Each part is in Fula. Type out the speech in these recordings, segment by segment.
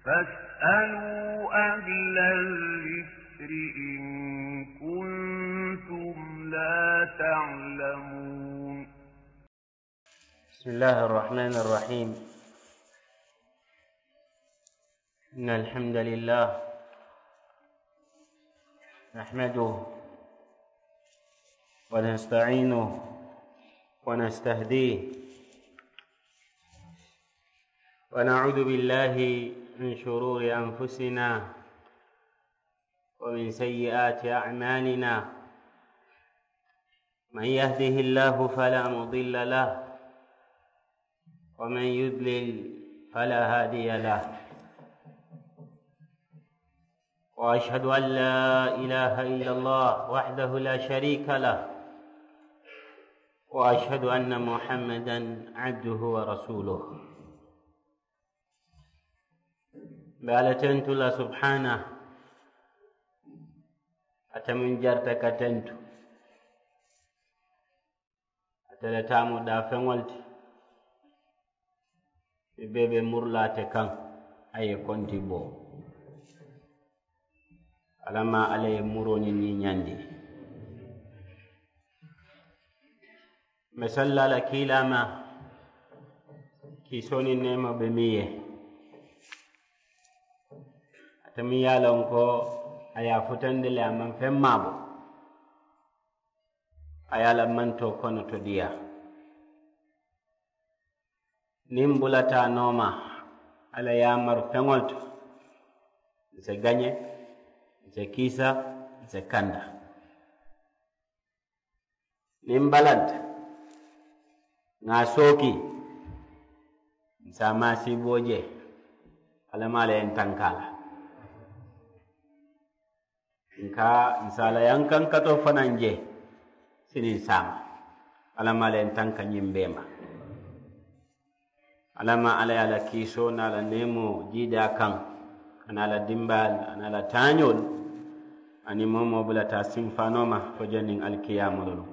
فاسألوا أهل الذكر إن كنتم لا تعلمون. بسم الله الرحمن الرحيم. إن الحمد لله نحمده ونستعينه ونستهديه ونعوذ بالله من شرور أنفسنا ومن سيئات أعمالنا. من يهده الله فلا مضل له ومن يضلل فلا هادي له. وأشهد أن لا إله إلا الله وحده لا شريك له وأشهد أن محمدا عبده ورسوله. بألتنت الله سبحانه أتمن جرتك تنت أتلتامو دافن والت بيبي مرلاتك أي كنت بو alama alay muroni ni nyandi masalla la kilama kisoni nema bemiye atamiya lonko aya futande le amman femmabo ayala manto kono to dia nimbulata noma ala yamar fengolto se gagné se kisa se kanda nimbalanta nga soki sama siboje alamala en tankala nka nsala yankan kato fananje sinin sama alamala en tanka nyimbema alama ala kiso na la nemo jida kan anala dimbal anala tanyol ani momo bulata simfanoma fo janning alkiyamululu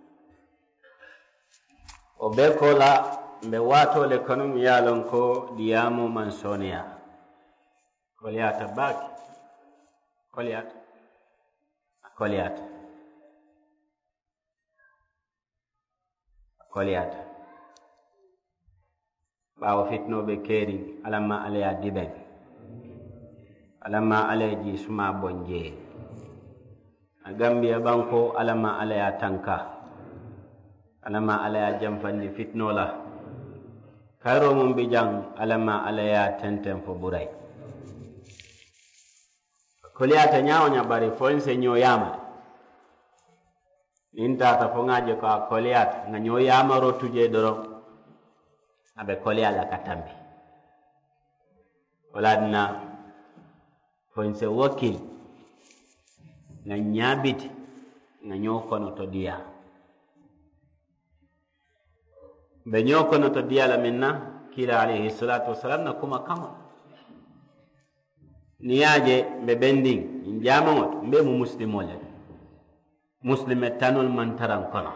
o be kola mbe wato le konum yalon ko diyamu mansonia koliyata baki koliyata bawo fitno be keri alama alaya diben alama alaji suma bonje Gambia banko alama alaya tanka alama alaya jamfandi fitnola karo mum bijang alama alaya tenten fo buray koliyata nyawonya bari fonse nyoyama inta ta fo ngaje ko koliyata nga nyoyama rotuje doro abe koliyala katambi waladna fonse wakil nga nyabiti nga nyokono to dia be nyokono to dia la minna kila alayhi salatu wassalam na kuma kama niyaje be bending njamot mbe mu muslimo le muslime tanul mantaran kono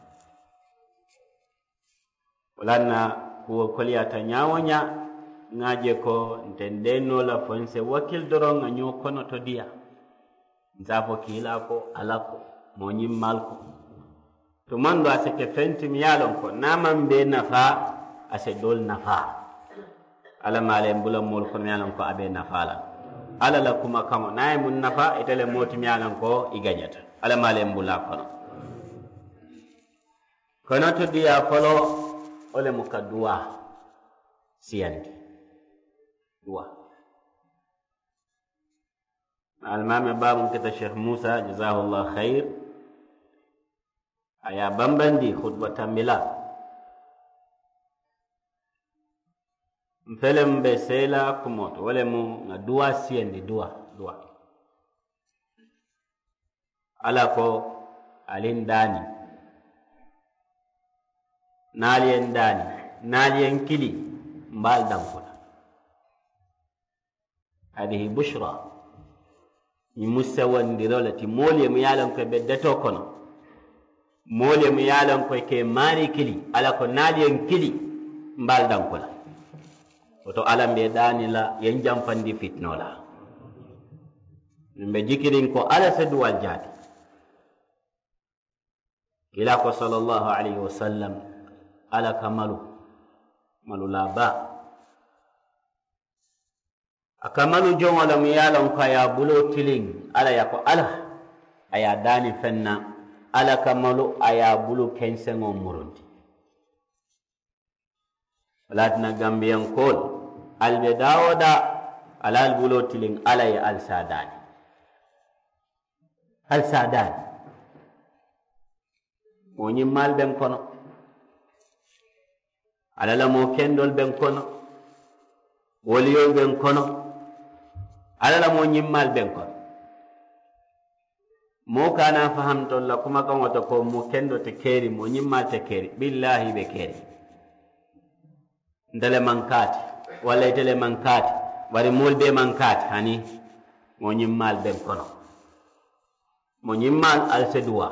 walanna ko koliyata nyawonya ngaje ko ntendeno la fonse wakil doron nga nyokono to dia nzafo kila ko alako monyim malko to mando aseke fenti miyalon ko naman be nafa ase dol nafa ala male mbula mol ko miyalon ko abe nafala ala la kuma kamo nay mun nafa itele moti miyalon ko iganyata ala male mbula kono to dia folo ole mukadua siyandi dua المام باب كتا الشيخ موسى جزاه الله خير ايا بامبندي خطبه تاملا مفلم بسيلا كوموت ولمو دوا سيندي دوا alako alin dani nalien dani nalien kili mbal dankula hadihi bushra musawandilolati mole mu yalan ko beddato kono mole mu yalan ko ke mari kili ala ko nalien kili mbal dankula woto alam be danila yen jamfandi fitnola mbe jikirin ko ala se duwal jaati kila ko sallallahu alaihi wasallam ala kamalu malulaba akamalu jongola mi yalon ka ya bulo tiling ala yako ala aya dani fenna ala kamalu aya bulu kensengo murundi ladna gambiyan kol albe dawoda alal bulo tiling ala ya al sadani mo nyimmal ben kono alala mo kendol ben kono woliyo ben kono alala mo nyimmal ben kono mo kana fahamto la kuma kan wata ko mo kendo te keri mo nyimmal te keri billahi be keri ndale mankati wala tele mankati bari mol be mankati hani mo nyimmal ben kono mo nyimmal al sedwa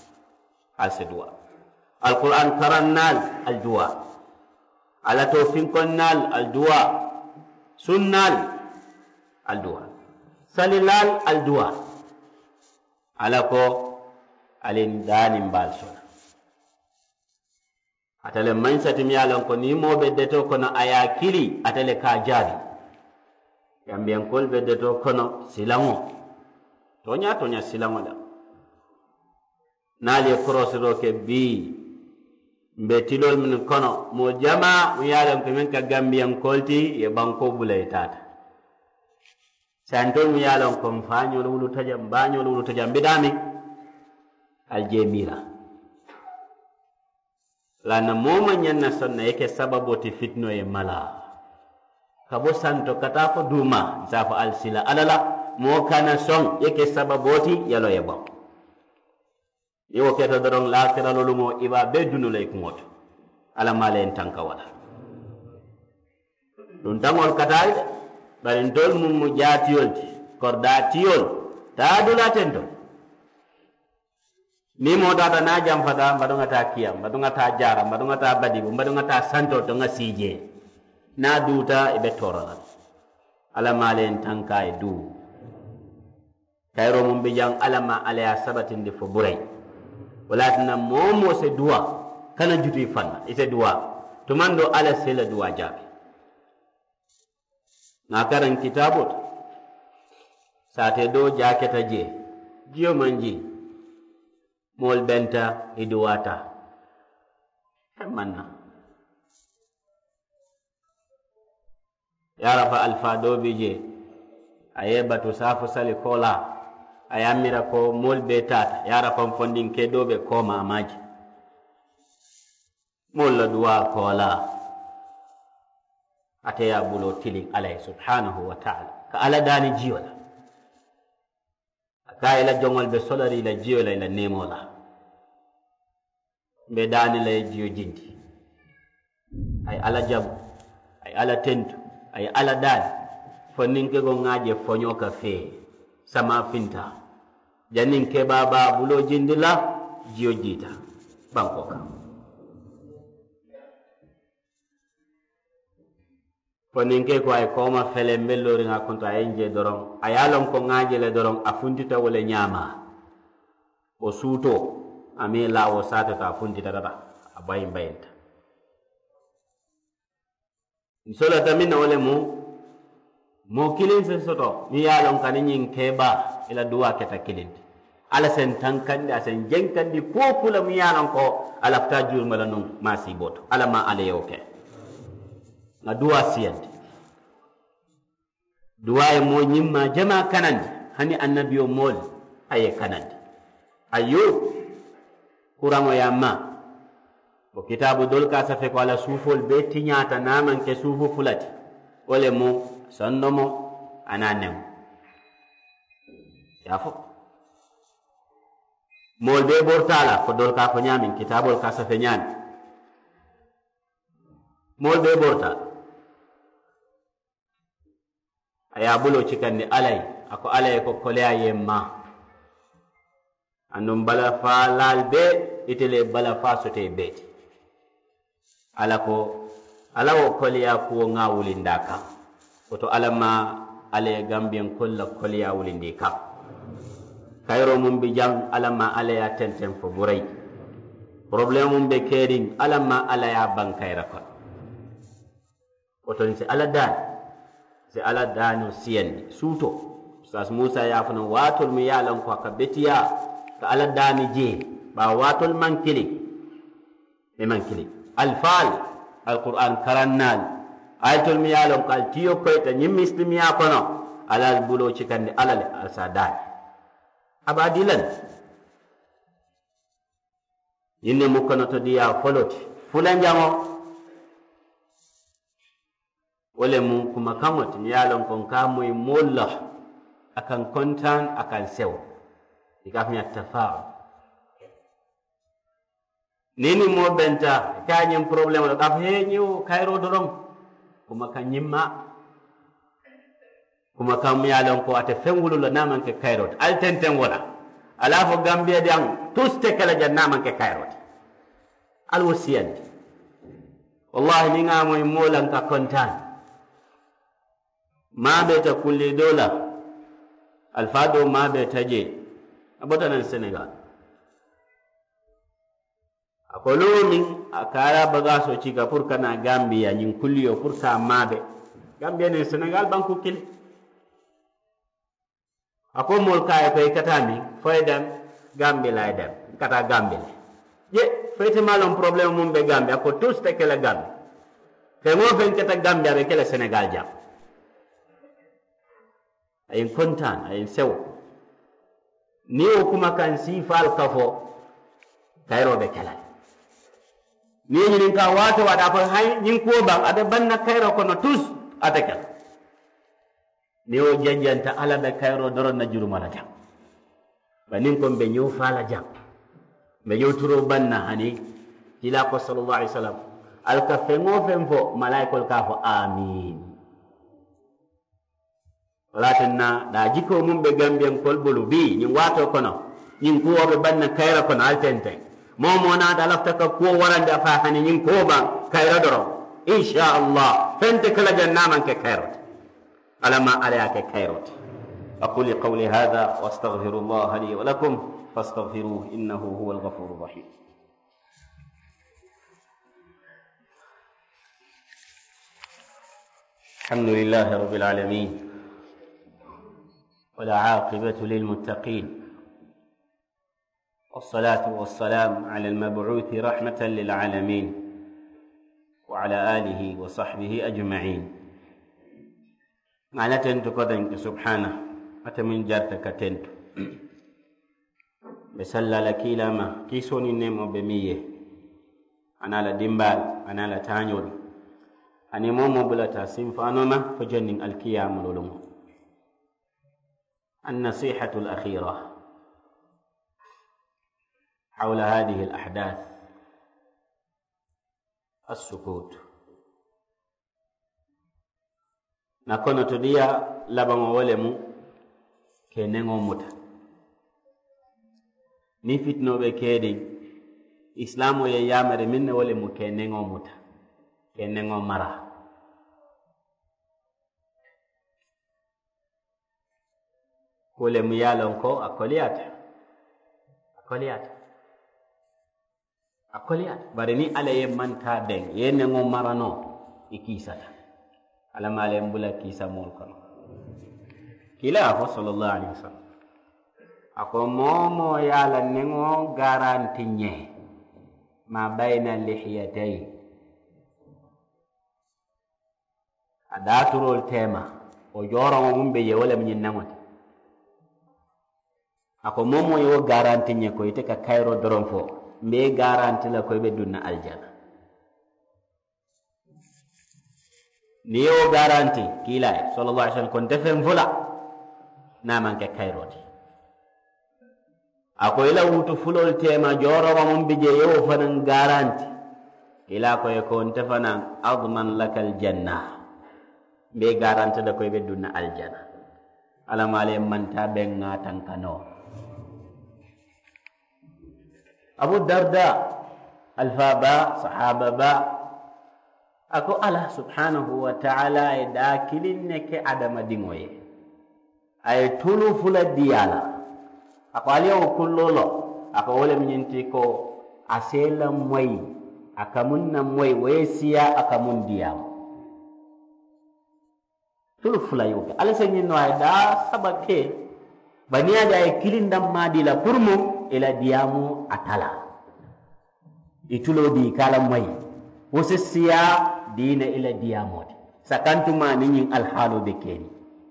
alquran karannal al dua ala tawfin konnal al dua sunnal al dua salilal al dua ala ko alin danim bal sona atale mansati mi yalon ko ni mo beddeto kono aya kili atale ka jabi yambiyan kol beddeto kono silango tonya silango da naali korosiro ke bi mbe tilol min kono mo jama mo yalon ko men ka gambiyan kolti ye banko bulay tata santol mi yalon ko fañol wulu tajam bañol wulu tajam bidami aljemira lana moma nyanna sonna yake sababoti fitno e mala kabo santo kata ko duma zafa alsila alala mo kana son yake sababoti yalo yebo yo keto dorong lakira lolumo iba bedunu lay kumoto ala malen tanka wala dun tangol katay bari ndol mum mu jatiyolti kordatiyol taadula tento ni mo dada na jam fada mbadunga ta kiyam mbadunga ta jara mbadunga ta badibu mbadunga ta santo to ngasije na duta ibe torala ala malen tanka e du kayro mum bijang alama ala ya sabatin di fo buray walatina momo se dua kana jutu fanna ite dua to mando ala sela dua jabi na karan kitabot sate do jaketa je jiyo manji mol benta iduwata manna yarafa alfa do bije ayebatu safu sali kola ayamira ko mol be tata yara fam fondin ke dobe ko mamaji mol la duwa kola ate ya bulo tilin alay subhanahu wa ta'ala ka ala dani jiyola ka ila jongol be solari la jiyola ila nemola be dani la jiyo jindi ay ala jab ay ala tentu ay ala dani fondin ke go ngaje fonyo ka fe sama finta janin ke baba bulo jindila jiyo jita bangkoka ponin ke ko ay koma fele mellori nga konto ay nje dorong ayalon ko ngaje le dorong afuntita wala nyama o suto ame lawo sata ta afuntita dada abay mbayenta nsola tamina wala mo kilin se soto mi yalon kanin keba ila duwa keta kilin ala sen tankandi asen jenkandi popula mi yalan ko ala tajur mala non masiboto ala ma ale yoke na duwa siyande duwa e mo nyimma jama kanandi hani annabiyo mol aye kanandi ayo kuramo yamma bo kitabu dol ka sa fe ko ala sufol be tinyata naman ke sufu fulati ole mo sonnomo ananem yafo mol be bortala ko dol ka ko nyamin kitabol ka sa fe nyami mol be bortala aya bulo cikandi alay ako alay ko kole ayemma andum bala falal be itele bala fasote beti ala ko ala wo koliya kuwo ŋa wulinda kaŋ woto ala ma ala ye gambiyen kolla koliya wulindi kaŋ kayro mum bi jaŋ ala ma ala ya tenten fo buray problème mum be keeriŋ ala ma ala ya baŋ kayra kono woto si ala daano siyandi suuto Ustaz Musa ya fana watol mi yalan ko ka betiya ka ala daani je ba watol mankili e mankili alfal alquran karannal ayatul mi yalan ko altiyo ko ta nyimmi ya kono alal bulo cikande alale alsadani abadilan yinne mukono to diya foloti fulan jango wole mu kuma kamot mi yalan ko kamoy molla akan kontan akan sew ikafnya tafa'ul nini mo benta kanyem problem do kaf henyu kayro dorom kuma kan nyimma kuma kam yalon ko ate fengulu lo naman ke kayro al tenten wala ala fo gambia diam tuste kala jannaman ke kayro al wasiyan wallahi ni ngamo molan ka kontan ma be ta kulli dola alfado ma be taje abotanan Senegal akolo min akara bagaso ciga pour kana Gambia nyin kulliyo pour sa mabe Gambia ne Senegal banku kil ako mol kay ko katami faydam Gambia lay dem kata Gambia je fete malon problème mum be Gambia ko tous te kala Gambia te mo fen kata Gambia be kala Senegal jam ayin kontan ayin sew ni o kuma kan sifal kafo kayro be kala ni nyin ka wato wada ko hay nyin ko bang ada banna kayro kono tus ataka ni o janjanta ala be kayro doron na juru mala jam banin ko be nyu fala jam be nyu turo banna hani ila ko sallallahu alaihi wasallam al ka fengo femfo malaikol ka fo amin walatinna da jiko mum be Gambian kol bolu bi nyin wato kono nyin ko be banna kayra kono altente momo na da lafta ka ko waranda fa hani nyin ko ba kayra doro insha Allah fente kala jannaman ke kayrot alama ala ke kayrot aquli qawli hadha wastaghfirullah li wa lakum fastaghfiruhu innahu huwal ghafurur rahim alhamdulillahi rabbil alamin ولا عاقبة للمتقين والصلاة والسلام على المبعوث رحمة للعالمين وعلى آله وصحبه أجمعين معنى تنتو قدنك سبحانه أتمن جارتك تنتو بسلا لكي لما كيسوني نمو بمية أنا لدنبال أنا لتانيول أنا مومو بلتا سنفانوما فجنن الكيام لولمو النصيحة الأخيرة حول هذه الأحداث السكوت نكون تديا لبن ولمو كنغو مت نفتنو بكيدي إسلام يامر من ولمو كنغو مت كنغو مرا kole mu yalon ko akoliyata bari ni ala ye manta den yene ngo marano ikisata ala male mbula kisa mol kono kila ko sallallahu alaihi wasallam ako momo yala nengo garanti nye ma bayna lihiyatay adaturol tema o joro mum be ye wala min namata ako momo yo garanti nye ko ite ka kayro doron fo mbe garanti la ko be dunna aljana ni yo garanti kila sallallahu alaihi wasallam kon defen fula na man ke kayro ti ako ila wutu fulol tema joro wa mum bije yo fanan garanti kila ko e kon tefana adman lakal janna mbe garanti la ko be dunna aljana ala male man ta ben ngatan kano أبو الدرداء الفابا صحابة با ako Allah subhanahu wa ta'ala e da kilinne ke adama dingoye ay tulu fula diyala ako aliyo kullolo ako wole minyinti ko asela moy akamunna moy wesiya akamun diyam tulu fula yoke ala senyin no ay da sabake baniya da ay kilindam madila purmu ila diyamu atala itulo di kala moy wosesiya dina ila diyamode sakantuma ninyin alhalu be keni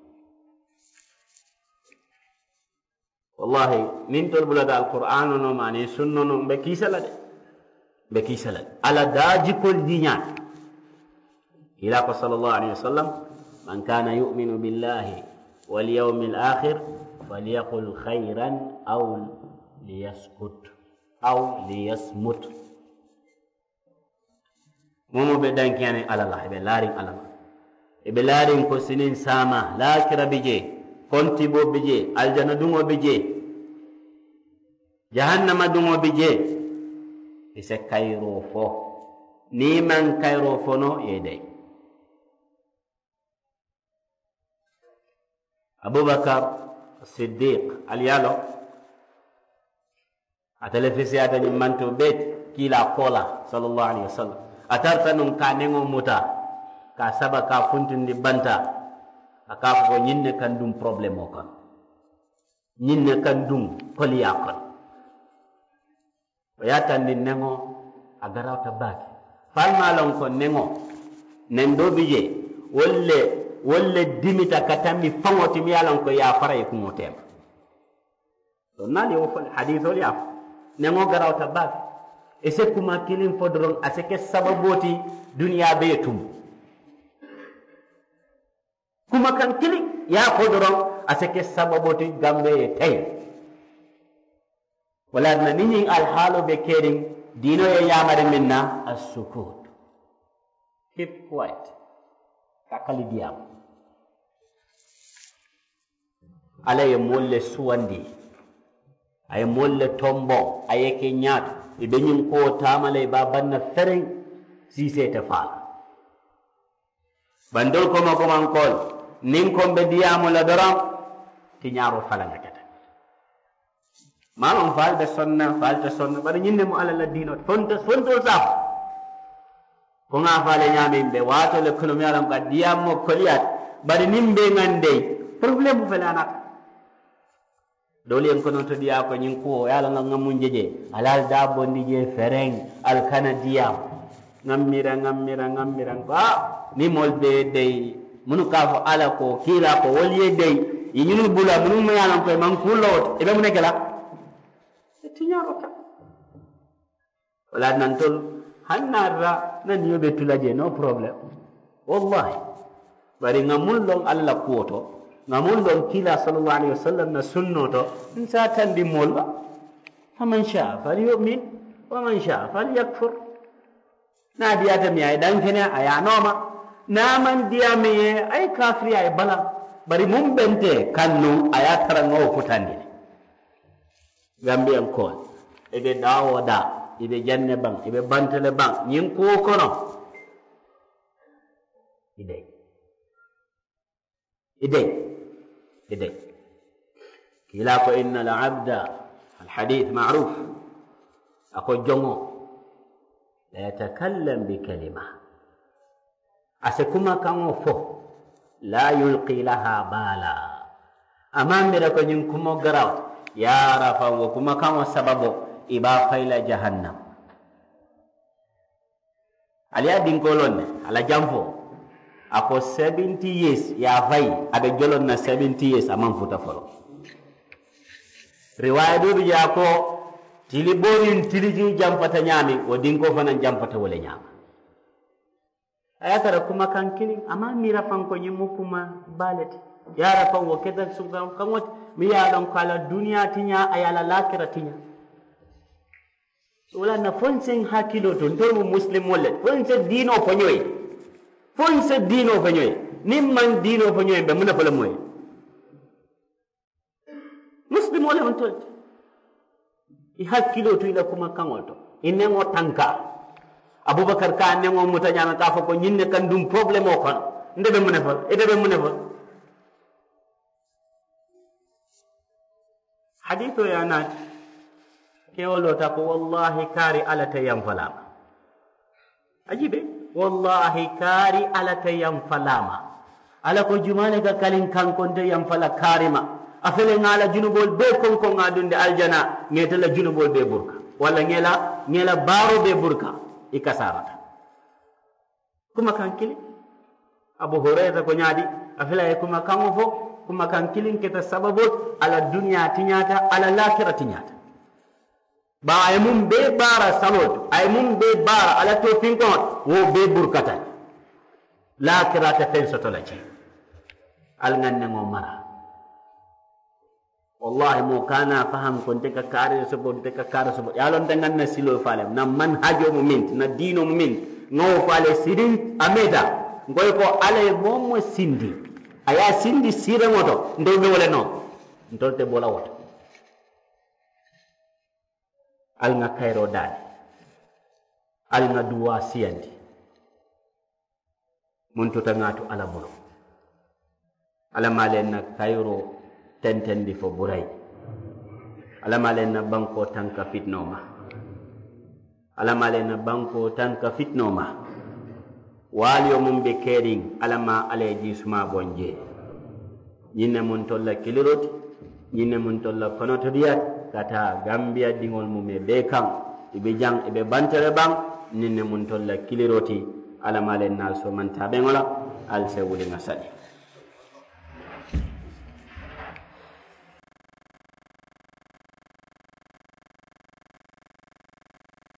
wallahi nin tol bulada alquran no mani sunno no be kisala ala daji kol dinya ila ko sallallahu alaihi wasallam man kana yu'minu billahi wal yawmil akhir falyaqul khairan aw liyasmut momo be dankiyane alala be laring alama e be laring ko sinin sama lakira bije konti bo bije aljana dungo bije jahannama dungo bije ise kayro fo ni man kayro fo no yede Abubakar Siddiq aliyalo atalefisi atani manto bet kila kola sallallahu alaihi wasallam atarta num ka nengo muta ka saba ka funtindi banta aka ko nyinne kan dum problème o kan nyinne kan dum koliya kan o yatandi nengo agarawta baki falmalon ko nengo nen do bije wolle dimita katami fangoti mi yalan ko ya fara ko motem to nali o fal hadith o ya nengo garawta baki ese kuma kilin fodron aseke sababoti dunia betum kuma kan kilin ya fodron aseke sababoti gambe tay wala na nini alhalu be kedin dino ya yamare minna as-sukut keep quiet kakali diam alaye molle suwandi ay molle tombo ayeke nyaat ibe ñin ko tamale ba banna fereng si sete faala bandol koma koman kol nin kombe diyamo la doron ti ñaaro falanga kata malon falde sonna bari ñinne mo ala la dino fonto saf ko nga faale ñaami be wato le kono mi alam ka diyamo koliyat bari nimbe ngande problème felana dole en kono to diya ko nyin ko yala ngamun jeje alal da bondi je fereng al kanadiya ngammira ko ni molbe dey munu ka fo ala ko kila ko woliye dey yinyunu bula munu mo yala ko man kulot e be mun kala tinyaro ka wala nan tol hannara nan yobe tulaje no problem wallahi bari ngamul long alla kuoto ngamun don kila sallallahu alaihi wasallam na sunnoto insa tandi molla faman sha falyu'min wa man sha falyakfur na diya ta mi ay dan kene aya noma na man diya mi ay kafiri ay bala bari mum bente kannu aya tarango futandi gambian ko ebe dawoda ibe janne bang ibe bantele bang nyin ko kono ide kila ko inna al-abda al-hadith ma'ruf ako jongo la yatakallam bi kalima asekuma kango fo la yulqi laha bala amamira ko nyin kumo garaw ya rafa wo kuma kango sababo iba fayla jahannam aliya dinkolon ala jamfo ako 70 years ya fay abe jolon na 70 years amam futa folo riwaya do bi jako tili bonin tiliji jampata nyami o dinko fanan jampata wala nyama ayatara kuma kan kini ama mira fanko nyimu kuma balati yara fan wo keda sugam kamot mi ya don kala dunia tinya ayala lakira tinya wala na fonsen hakilo to ndol muslim wala fonse dino fanyoy fonse dino fanyoy nimman dino fanyoy be muna fala moy muslim wala on tolti i hakkilo to ila kuma kangol to inengo tanka abubakar ka ne mo muta nyana ta fa ko nyinne kan dum problème o kon ndebe mu ne fa edebe mu ne fa hadithu ya na ke wolo ta ko wallahi kari ala tayam falama ajibe wallahi kari ala tayam falama ala ko jumane ga kalin kan kon tayam fala karima afele ngala junubol be kon ko ngadunde aljana ngetala junubol be burka wala ngela baro be burka ikasarata kuma kan kili abu hurairah ko nyaadi afela e kuma kan fo kuma kan kilin keta sababu ala dunya tinyata ala lakira tinyata ba ay mum be bara salot ay mum be bara ala to finkon wo be burkata lakira ta fen sotolaci al nganne mo mara wallahi mo kana faham kon te ka kare so yalon te nganna silo falem na man hajo mo mint na dino mo mint no fale sidin ameda ngoy ko ale momo sindi aya sindi sire moto ndolbe wala no ndolte bola woto al nga kayro dal al nga duwa siyandi mun tota ngatu ala bolo ala malen na kayro tentendi fo buray ala malen na banko tanka fitnoma ala malen na banko tanka fitnoma waliyo mum be kering alama alaji suma bonje nyinne mun tolla kiliroti nyinne mun tolla konotoriyat kata gambia dingol mum be kam ibe jang ibe bantere bang nyinne mun tolla kiliroti alama len na so man tabe ngola al se wuli ngasali